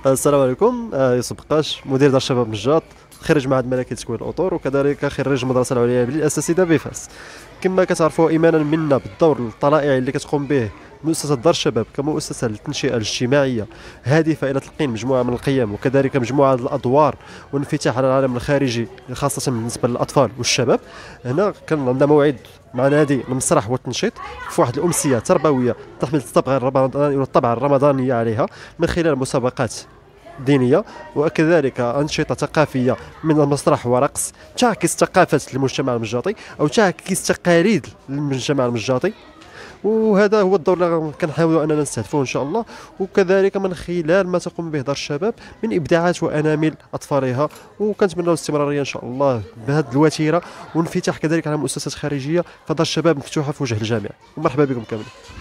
السلام عليكم. يوسف بقاش، مدير دار الشباب مجاط، خريج معهد ملكي تكوين الاطور، وكذلك خريج المدرسه العليا للاساتذه بفاس. كما كتعرفوا، ايمانا منا بالدور الطلائعي اللي كتقوم به مؤسسه دار الشباب كمؤسسه للتنشئه الاجتماعيه هادفه الى تلقين مجموعه من القيم وكذلك مجموعه من الادوار وانفتاح على العالم الخارجي، خاصه بالنسبه للاطفال والشباب. هنا كان عندنا موعد مع نادي المسرح والتنشيط في واحد الامسيه تربويه تحمل الطابع الرمضاني والطبعه الرمضانيه عليها، من خلال مسابقات دينيه وكذلك انشطه ثقافيه من المسرح ورقص تعكس ثقافه المجتمع المجاطي او تعكس تقاليد المجتمع المجاطي. وهذا هو الدور اللي كنحاولوا اننا نستهدفوه ان شاء الله، وكذلك من خلال ما تقوم به دار الشباب من ابداعات وانامل اطفالها، وكنتمنى الاستمراريه ان شاء الله بهذه الوتيره، وانفتاح كذلك على مؤسسات خارجيه. فدار الشباب مفتوحه في وجه الجامع، ومرحبا بكم كاملين.